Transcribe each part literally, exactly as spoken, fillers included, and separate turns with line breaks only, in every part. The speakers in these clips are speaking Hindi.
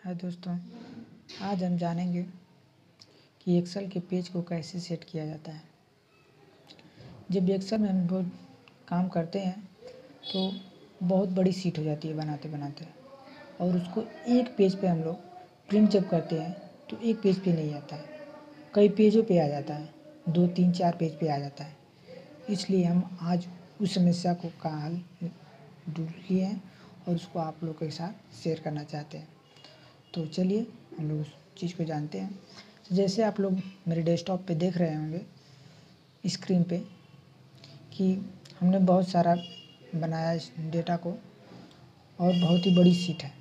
हाय दोस्तों, आज हम जानेंगे कि एक्सेल के पेज को कैसे सेट किया जाता है। जब एक्सेल में हम लोग काम करते हैं तो बहुत बड़ी शीट हो जाती है बनाते बनाते, और उसको एक पेज पे हम लोग प्रिंट जब करते हैं तो एक पेज पे नहीं आता है, कई पेजों पे आ जाता है, दो तीन चार पेज पे आ जाता है। इसलिए हम आज उस समस्या को का हल ढूंढ लिए हैं और उसको आप लोग के साथ शेयर करना चाहते हैं। तो चलिए हम लोग उस चीज़ को जानते हैं। जैसे आप लोग मेरे डेस्कटॉप पे देख रहे होंगे स्क्रीन पे कि हमने बहुत सारा बनाया इस डेटा को, और बहुत ही बड़ी शीट है,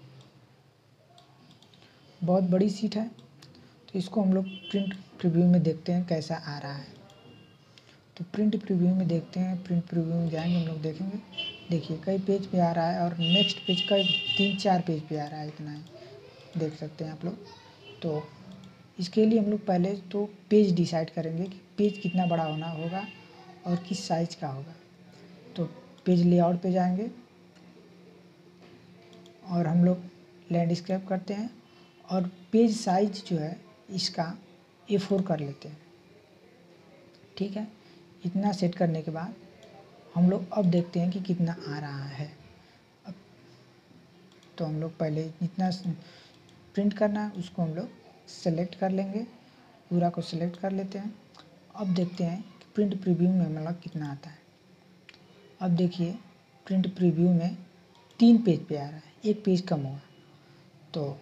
बहुत बड़ी शीट है। तो इसको हम लोग प्रिंट प्रीव्यू में देखते हैं कैसा आ रहा है। तो प्रिंट प्रीव्यू में देखते हैं, प्रिंट प्रीव्यू में जाएंगे, हम लोग देखेंगे। देखिए कई पेज पे आ रहा है और नेक्स्ट पेज का तीन चार पेज पे आ रहा है, इतना है, देख सकते हैं आप लोग। तो इसके लिए हम लोग पहले तो पेज डिसाइड करेंगे कि पेज कितना बड़ा होना होगा और किस साइज़ का होगा। तो पेज लेआउट पे जाएंगे और हम लोग लैंडस्केप करते हैं और पेज साइज जो है इसका ए फोर कर लेते हैं। ठीक है, इतना सेट करने के बाद हम लोग अब देखते हैं कि कितना आ रहा है। अब तो हम लोग पहले जितना प्रिंट करना है उसको हम लोग सेलेक्ट कर लेंगे, पूरा को सिलेक्ट कर लेते हैं। अब देखते हैं कि प्रिंट प्रीव्यू में मतलब कितना आता है। अब देखिए प्रिंट प्रीव्यू में तीन पेज पे आ रहा है, एक पेज कम होगा। तो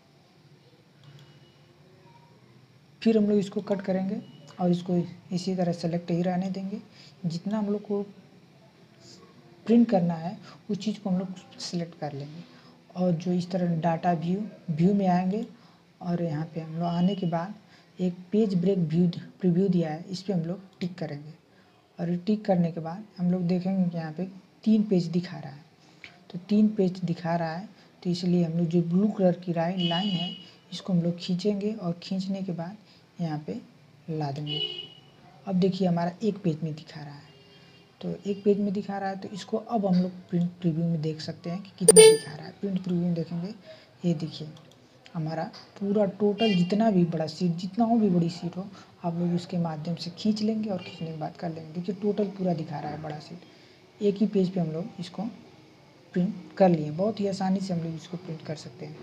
फिर हम लोग इसको कट करेंगे और इसको इसी तरह सेलेक्ट ही रहने देंगे। जितना हम लोग को प्रिंट करना है उस चीज़ को हम लोग सेलेक्ट कर लेंगे, और जो इस तरह डाटा व्यू व्यू में आएंगे और यहाँ पे हम लोग आने के बाद एक पेज ब्रेक व्यू प्रीव्यू दिया है, इस पर हम लोग टिक करेंगे। और टिक करने के बाद हम लोग देखेंगे कि यहाँ पे तीन पेज दिखा रहा है। तो तीन पेज दिखा रहा है तो इसलिए हम लोग जो ब्लू कलर की लाइन है इसको हम लोग खींचेंगे और खींचने के बाद यहाँ पे ला देंगे। अब देखिए हमारा एक पेज में दिखा रहा है, तो एक पेज में दिखा रहा है तो इसको अब हम लोग प्रिंट प्रीव्यू में देख सकते हैं कि कितना दिखा रहा है। प्रिंट प्रीव्यू में देखेंगे, ये देखिए हमारा पूरा टोटल जितना भी बड़ा सीट, जितना हो भी बड़ी सीट हो, आप लोग उसके माध्यम से खींच लेंगे और खींचने के बाद कर लेंगे। देखिए टोटल पूरा दिखा रहा है बड़ा सीट। एक ही पेज पे हम लोग इसको प्रिंट कर लिए, बहुत ही आसानी से हम लोग इसको प्रिंट कर सकते हैं।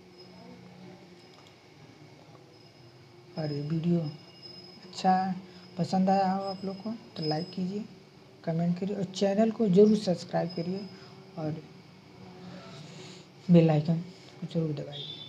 और ये वीडियो अच्छा पसंद आया हो आप लोग को तो लाइक कीजिए, कमेंट करिए और चैनल को ज़रूर सब्सक्राइब करिए और बेल आइकन को ज़रूर दबाइए।